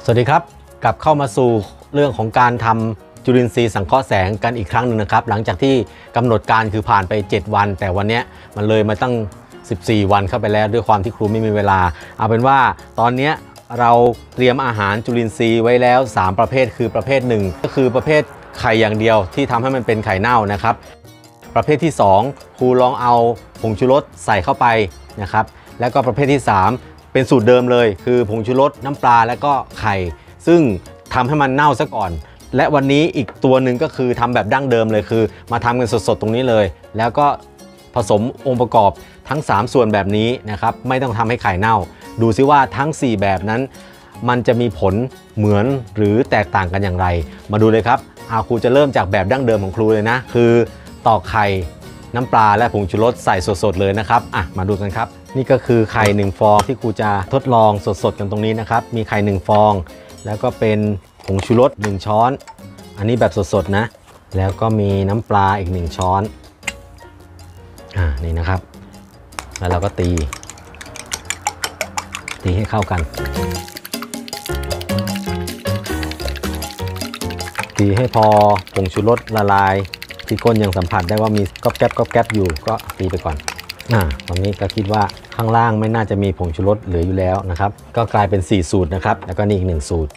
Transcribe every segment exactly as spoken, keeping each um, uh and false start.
สวัสดีครับกลับเข้ามาสู่เรื่องของการทำจุลินทรีย์สังเคราะห์แสงกันอีกครั้งหนึ่งนะครับหลังจากที่กำหนดการคือผ่านไปเจ็ดวันแต่วันนี้มันเลยมาตั้งสิบสี่วันเข้าไปแล้วด้วยความที่ครูไม่มีเวลาเอาเป็นว่าตอนนี้เราเตรียมอาหารจุลินทรีย์ไว้แล้วสามประเภทคือประเภทหนึ่งก็คือประเภทไข่อย่างเดียวที่ทำให้มันเป็นไข่เน่านะครับประเภทที่สองครูลองเอาผงชูรสใส่เข้าไปนะครับแล้วก็ประเภทที่สามเป็นสูตรเดิมเลยคือผงชูรสน้ำปลาและก็ไข่ซึ่งทำให้มันเน่าซะก่อนและวันนี้อีกตัวหนึ่งก็คือทำแบบดั้งเดิมเลยคือมาทำกันสดๆตรงนี้เลยแล้วก็ผสมองค์ประกอบทั้งสามส่วนแบบนี้นะครับไม่ต้องทำให้ไข่เน่าดูซิว่าทั้งสี่แบบนั้นมันจะมีผลเหมือนหรือแตกต่างกันอย่างไรมาดูเลยครับอาครูจะเริ่มจากแบบดั้งเดิมของครูเลยนะคือตอกไข่น้ำปลาและผงชูรสใส่สดๆเลยนะครับอ่ะมาดูกันครับนี่ก็คือไข่หนึ่งฟองที่ครูจะทดลองสดๆกันตรงนี้นะครับมีไข่หนึ่งฟองแล้วก็เป็นผงชูรสหนึ่งช้อนอันนี้แบบสดๆนะแล้วก็มีน้ำปลาอีกหนึ่งช้อนอ่านี่นะครับแล้วเราก็ตีตีให้เข้ากันตีให้พอผงชูรสละลายที่ก้นยังสัมผัสได้ว่ามีก๊อบแก๊บก๊อบแก๊บอยู่ก็ตีไปก่อนอ่าตอนนี้ก็คิดว่าข้างล่างไม่น่าจะมีผงชูรสเหลืออยู่แล้วนะครับก็กลายเป็นสี่สูตรนะครับแล้วก็นี่อีกหนึ่งสูตร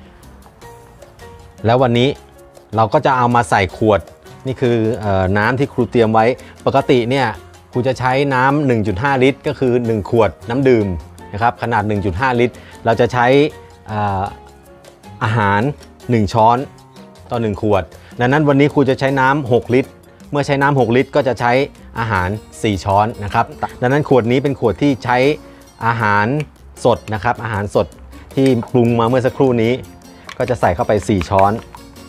แล้ววันนี้เราก็จะเอามาใส่ขวดนี่คือเอ่อน้ำที่ครูเตรียมไว้ปกติเนี่ยครูจะใช้น้ำ หนึ่งจุดห้า ลิตรก็คือหนึ่งขวดน้ำดื่มนะครับขนาด หนึ่งจุดห้า ลิตรเราจะใช้อาอาหารหนึ่งช้อนต่อหนึ่งขวดดังนั้นวันนี้ครูจะใช้น้ำหกลิตรเมื่อใช้น้ำหกลิตรก็จะใช้อาหารสี่ช้อนนะครับดังนั้นขวดนี้เป็นขวดที่ใช้อาหารสดนะครับอาหารสดที่ปรุงมาเมื่อสักครู่นี้ก็จะใส่เข้าไปสี่ช้อน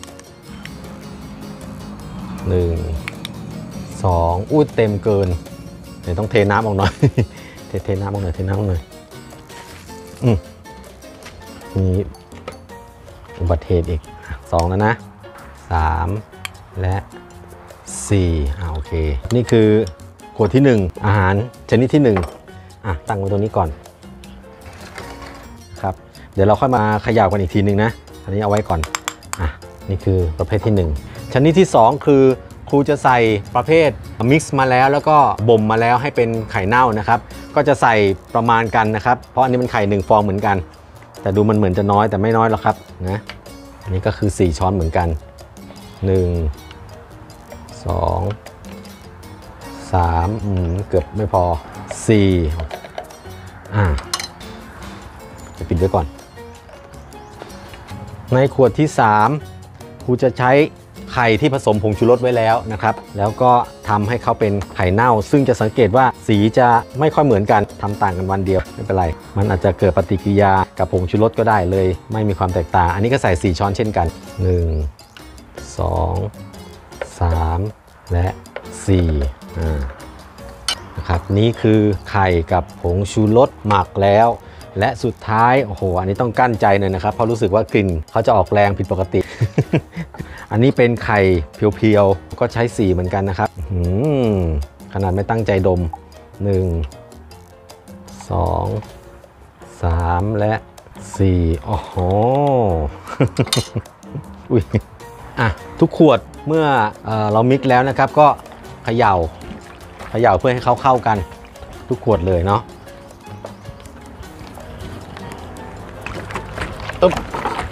หนึ่ง สองอุ้ยเต็มเกินเดี๋ยวต้องเทน้ำออกหน่อย เทเทน้ำออกหน่อยเทน้ำออกหน่อยอืมมีอุบัติเหตุอีกสองแล้วนะสามและสี่อ่าโอเคนี่คือขวดที่หนึ่งอาหารชนิดที่หนึ่งอ่ะตั้งไว้ตรงนี้ก่อนครับเดี๋ยวเราค่อยมาเขย่ากันอีกทีนึงนะอันนี้เอาไว้ก่อนอ่ะนี่คือประเภทที่หนึ่งชนิดที่สองคือครูจะใส่ประเภทมิกซ์มาแล้วแล้วก็บ่มมาแล้วให้เป็นไข่เน่านะครับก็จะใส่ประมาณกันนะครับเพราะอันนี้มันไข่หนึ่งฟองเหมือนกันแต่ดูมันเหมือนจะน้อยแต่ไม่น้อยหรอกครับนะอันนี้ก็คือสี่ช้อนเหมือนกันหนึ่ง สอง สามอืมเกือบไม่พอสี่อ่าจะปิดไว้ก่อนในขวดที่สามครูจะใช้ไข่ที่ผสมผงชูรสไว้แล้วนะครับแล้วก็ทำให้เขาเป็นไข่เน่าซึ่งจะสังเกตว่าสีจะไม่ค่อยเหมือนกันทำต่างกันวันเดียวไม่เป็นไรมันอาจจะเกิดปฏิกิริยากับผงชูรสก็ได้เลยไม่มีความแตกต่างอันนี้ก็ใส่สี่ช้อนเช่นกันหนึ่ง สอง สามและสี่อ่านะครับนี่คือไข่กับผงชูรสหมักแล้วและสุดท้ายโอ้โหอันนี้ต้องกั้นใจหน่อยนะครับเพราะรู้สึกว่ากลิ่นเขาจะออกแรงผิดปกติ อันนี้เป็นไข่เพียวๆก็ใช้สี่เหมือนกันนะครับขนาดไม่ตั้งใจดมหนึ่ง สอง สามและสี่โอ้โห อุ้ยอ่ะทุกขวดเมื่อเอ่อเรามิกแล้วนะครับก็เขย่าเขย่าเพื่อให้เขาเข้ากันทุกขวดเลยเนาะตึ๊บ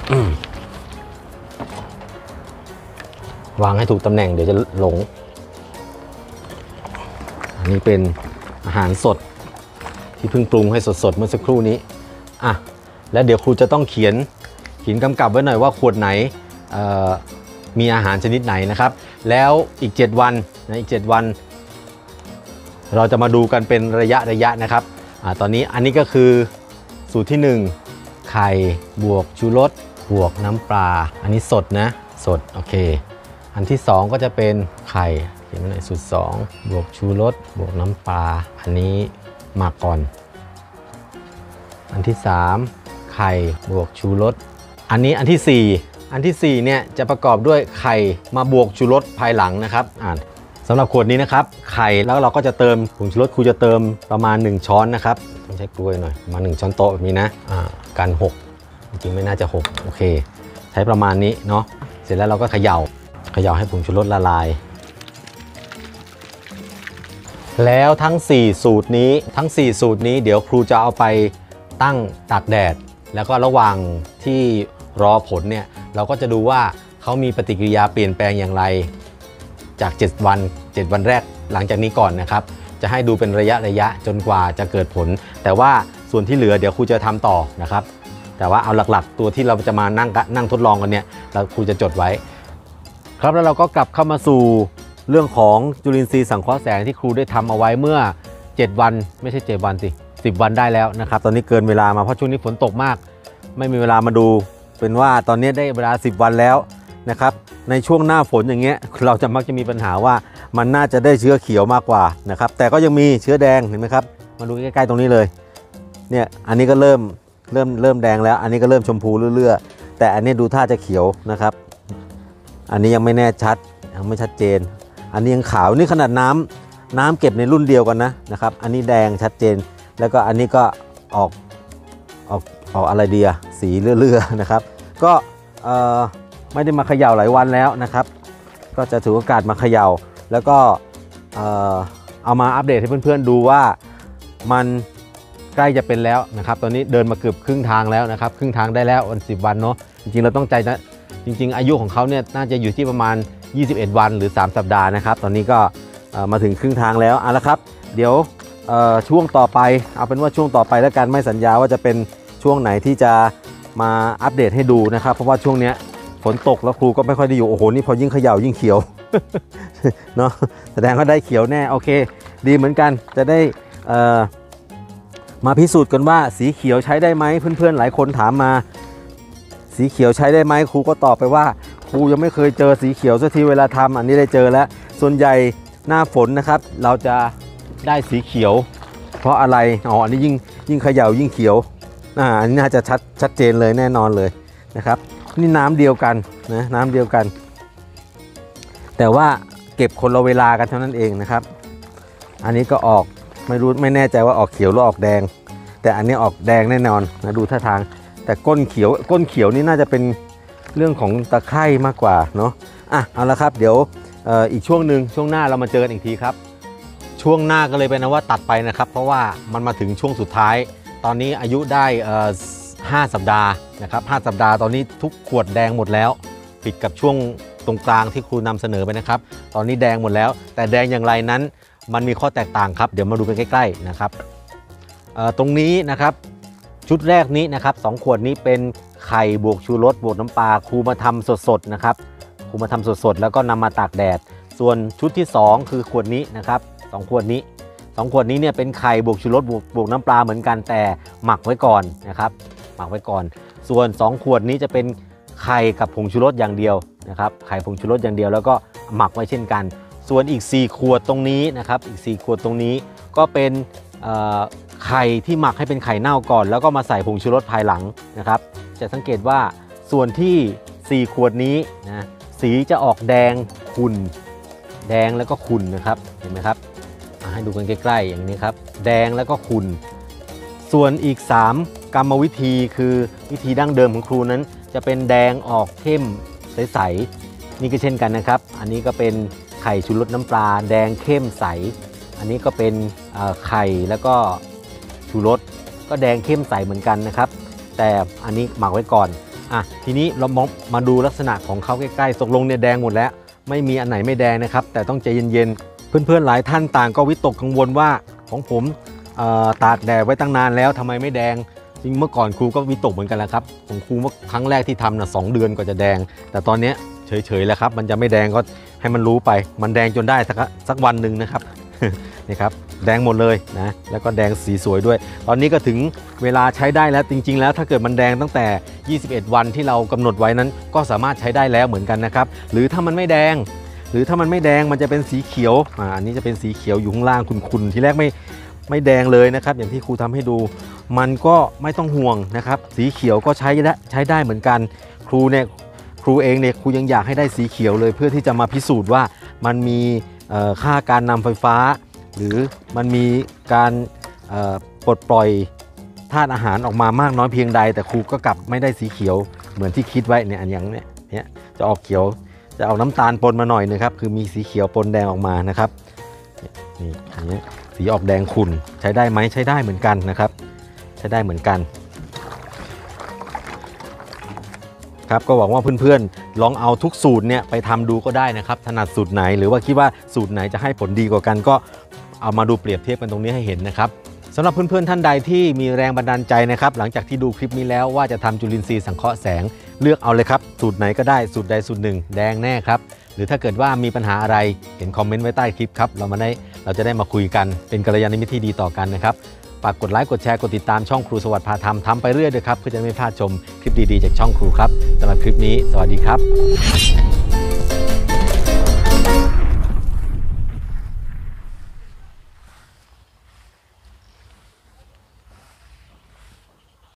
วางให้ถูกตำแหน่งเดี๋ยวจะหลงอันนี้เป็นอาหารสดที่เพิ่งปรุงให้สดๆเมื่อสักครู่นี้อ่ะแล้วเดี๋ยวครูจะต้องเขียนเขียนกำกับไว้หน่อยว่าขวดไหนมีอาหารชนิดไหนนะครับแล้วอีกเจ็ดวันนะอีกเจ็ดวันเราจะมาดูกันเป็นระยะระยะนะครับอ่าตอนนี้อันนี้ก็คือสูตรที่หนึ่งไข่บวกชูรสบวกน้ำปลาอันนี้สดนะสดโอเคอันที่สองก็จะเป็นไข่เขียนไว้หน่อยสูตรสองบวกชูรสบวกน้ำปลาอันนี้หมักก่อนอันที่สามไข่บวกชูรสอันนี้อันที่สี่อันที่สี่เนี่ยจะประกอบด้วยไข่มาบวกชูรสภายหลังนะครับอ่าสำหรับขวดนี้นะครับไข่แล้วเราก็จะเติมผงชูรสครูจะเติมประมาณหนึ่งช้อนนะครับต้องใช้กล้วยหน่อยมาหนึ่งช้อนโต๊ะแบบนี้นะอ่ากันหกจริงๆไม่น่าจะหกโอเคใช้ประมาณนี้เนาะเสร็จแล้วเราก็เขย่าเขย่าให้ผงชูรสละลายแล้วทั้งสี่สูตรนี้ทั้งสี่สูตรนี้เดี๋ยวครูจะเอาไปตั้งตากแดดแล้วก็ระหว่างที่รอผลเนี่ยเราก็จะดูว่าเขามีปฏิกิริยาเปลี่ยนแปลงอย่างไรจากเจ็ดวันเจ็ดวันแรกหลังจากนี้ก่อนนะครับจะให้ดูเป็นระยะระยะจนกว่าจะเกิดผลแต่ว่าส่วนที่เหลือเดี๋ยวครูจะทำต่อนะครับแต่ว่าเอาหลักๆตัวที่เราจะมานั่งนั่งทดลองกันเนี่ยเราครูจะจดไว้ครับแล้วเราก็กลับเข้ามาสู่เรื่องของจุลินทรีย์สังเคราะห์แสงที่ครูได้ทำเอาไว้เมื่อเจ็ดวันไม่ใช่เจ็ดวันสิสิบวันได้แล้วนะครับตอนนี้เกินเวลามาเพราะช่วงนี้ฝนตกมากไม่มีเวลามาดูเป็นว่าตอนนี้ได้เวลาสิบวันแล้วนะครับในช่วงหน้าฝนอย่างเงี้ยเราจะมักจะมีปัญหาว่ามันน่าจะได้เชื้อเขียวมากกว่านะครับแต่ก็ยังมีเชื้อแดงเห็นไหมครับมาดูใกล้ๆตรงนี้เลยเนี่ยอันนี้ก็เริ่มเริ่มเริ่มแดงแล้วอันนี้ก็เริ่มชมพูเรื่อยๆแต่อันนี้ดูท่าจะเขียวนะครับอันนี้ยังไม่แน่ชัดยังไม่ชัดเจนอันนี้ยังขาวนี่ขนาดน้ำน้ำเก็บในรุ่นเดียวกันนะนะครับอันนี้แดงชัดเจนแล้วก็อันนี้ก็ออกออกออกอะไรเดียสีเลื่อยๆนะครับก็เอ่อไม่ได้มาเขย่าหลายวันแล้วนะครับก็จะถือโอกาสมาเขย่าแล้วก็เอ่อเอามาอัปเดตให้เพื่อนๆดูว่ามันใกล้จะเป็นแล้วนะครับตอนนี้เดินมาเกือบครึ่งทางแล้วนะครับครึ่งทางได้แล้ววันสิบวันเนาะจริงๆเราต้องใจนะจริงๆอายุของเขาเนี่ยน่าจะอยู่ที่ประมาณยี่สิบเอ็ดวันหรือสามสัปดาห์นะครับตอนนี้ก็มาถึงครึ่งทางแล้วเอาละครับเดี๋ยวช่วงต่อไปเอาเป็นว่าช่วงต่อไปแล้วกันไม่สัญญาว่าจะเป็นช่วงไหนที่จะมาอัปเดตให้ดูนะครับเพราะว่าช่วงนี้ฝนตกแล้วครูก็ไม่ค่อยได้อยู่โอ้โหนี่พอยิ่งเขย่ายิ่งเขียว เนาะแสดงว่าได้เขียวแน่โอเคดีเหมือนกันจะได้มาพิสูจน์กันว่าสีเขียวใช้ได้ไหมเพื่อนๆหลายคนถามมาสีเขียวใช้ได้ไหมครูก็ตอบไปว่าครูยังไม่เคยเจอสีเขียวสักทีเวลาทำอันนี้ได้เจอแล้วส่วนใหญ่หน้าฝนนะครับเราจะได้สีเขียวเพราะอะไรอ๋ออันนี้ยิ่งยิ่งเขย่ายิ่งเขียวอ่าอันนี้น่าจะชัดชัดเจนเลยแน่นอนเลยนะครับนี่น้ำเดียวกันนะน้ำเดียวกันแต่ว่าเก็บคนละเวลากันเท่านั้นเองนะครับอันนี้ก็ออกไม่รู้ไม่แน่ใจว่าออกเขียวหรือออกแดงแต่อันนี้ออกแดงแน่นอนนะดูท่าทางแต่ก้นเขียวก้นเขียวนี่น่าจะเป็นเรื่องของตะไคร่มากกว่าเนาะอ่ะเอาละครับเดี๋ยว อ, ออีกช่วงหนึ่งช่วงหน้าเรามาเจอกันอีกทีครับช่วงหน้าก็เลยเป็นนะว่าตัดไปนะครับเพราะว่ามันมาถึงช่วงสุดท้ายตอนนี้อายุได้ห้าสัปดาห์นะครับห้าสัปดาห์ตอนนี้ทุกขวดแดงหมดแล้วปิดกับช่วงตรงกลางที่ครูนำเสนอไปนะครับตอนนี้แดงหมดแล้วแต่แดงอย่างไรนั้นมันมีข้อแตกต่างครับเดี๋ยวมาดูกันใกล้ๆนะครับตรงนี้นะครับชุดแรกนี้นะครับสองขวดนี้เป็นไข่บวกชูรสบวกน้ำปลาครูมาทำสดๆนะครับครูมาทำสดๆแล้วก็นำมาตากแดดส่วนชุดที่สองคือขวดนี้นะครับสองขวดนี้สองขวดนี้เนี่ยเป็นไข่บวกชูรสบวกบวกน้ำปลาเหมือนกันแต่หมักไว้ก่อนนะครับหมักไว้ก่อนส่วนสองขวดนี้จะเป็นไข่กับผงชูรสอย่างเดียวนะครับไข่ผงชูรสอย่างเดียวแล้วก็หมักไว้เช่นกันส่วนอีกสี่ขวดตรงนี้นะครับอีกสี่ขวดตรงนี้ก็เป็นไข่ที่หมักให้เป็นไข่เน่าก่อนแล้วก็มาใส่ผงชูรสภายหลังนะครับจะสังเกตว่าส่วนที่สี่ขวดนี้นะสีจะออกแดงขุ่นแดงแล้วก็ขุ่นนะครับเห็นไหมครับให้ดูกันใกล้ๆอย่างนี้ครับแดงแล้วก็ขุ่นส่วนอีกสามกรรมวิธีคือวิธีดั้งเดิมของครูนั้นจะเป็นแดงออกเข้มใสๆนี่ก็เช่นกันนะครับอันนี้ก็เป็นไข่ชูรสน้ำปลาแดงเข้มใสอันนี้ก็เป็นไข่แล้วก็ชูรสก็แดงเข้มใสเหมือนกันนะครับแต่อันนี้หมักไว้ก่อนอ่ะทีนี้เรามาดูลักษณะของเขาใกล้ๆตกลงเนี่ยแดงหมดแล้วไม่มีอันไหนไม่แดงนะครับแต่ต้องใจเย็นๆเพื่อนๆหลายท่านต่างก็วิตกกังวลว่าของผมตากแดดไว้ตั้งนานแล้วทำไมไม่แดงจริงเมื่อก่อนครูก็วิตกเหมือนกันแหละครับของครูเมื่อครั้งแรกที่ทำนะสองเดือนก็จะแดงแต่ตอนนี้เฉยๆแล้วครับมันจะไม่แดงก็ให้มันรู้ไปมันแดงจนได้สักสักวันหนึ่งนะครับนี่ครับแดงหมดเลยนะแล้วก็แดงสีสวยด้วยตอนนี้ก็ถึงเวลาใช้ได้แล้วจริงๆแล้วถ้าเกิดมันแดงตั้งแต่ยี่สิบเอ็ดวันที่เรากำหนดไว้นั้นก็สามารถใช้ได้แล้วเหมือนกันนะครับหรือถ้ามันไม่แดงหรือถ้ามันไม่แดงมันจะเป็นสีเขียวอ่าอันนี้จะเป็นสีเขียวอยู่ข้างล่างขุ่นๆทีแรกไม่ไม่แดงเลยนะครับอย่างที่ครูทำให้ดูมันก็ไม่ต้องห่วงนะครับสีเขียวก็ใช้ได้ใช้ได้เหมือนกันครูเนี่ยครูเองเนี่ยครูยังอยากให้ได้สีเขียวเลยเพื่อที่จะมาพิสูจน์ว่ามันมีค่าการนำไฟฟ้าหรือมันมีการปลดปล่อยธาตุอาหารออกมามากน้อยเพียงใดแต่ครูก็กลับไม่ได้สีเขียวเหมือนที่คิดไว้เนี่ยอันอย่างเนี้ยเนี่ยจะออกเขียวจะเอาน้ำตาลปนมาหน่อยนะครับคือมีสีเขียวปนแดงออกมานะครับนี่อย่างเงี้ยสีออกแดงขุ่นใช้ได้ไหมใช้ได้เหมือนกันนะครับใช้ได้เหมือนกันครับก็หวังว่าเพื่อนๆลองเอาทุกสูตรเนี่ยไปทำดูก็ได้นะครับถนัดสูตรไหนหรือว่าคิดว่าสูตรไหนจะให้ผลดีกว่ากันก็เอามาดูเปรียบเทียบกันตรงนี้ให้เห็นนะครับสำหรับเพื่อนๆท่านใดที่มีแรงบันดาลใจนะครับหลังจากที่ดูคลิปนี้แล้วว่าจะทำจุลินทรีย์สังเคราะห์แสงเลือกเอาเลยครับสูตรไหนก็ได้สูตรใดสูตรหนึ่งแดงแน่ครับหรือถ้าเกิดว่ามีปัญหาอะไรเห็นคอมเมนต์ไว้ใต้คลิปครับเรามาได้เราจะได้มาคุยกันเป็นกัลยาณมิตรที่ดีต่อกันนะครับฝากกดไลค์กดแชร์กดติดตามช่องครูสวัสดิ์พาทำทำไปเรื่อยเลยครับเพื่อจะไม่พลาดชมคลิปดีๆจากช่องครูครับสำหรับคลิปนี้สวัสดีครับ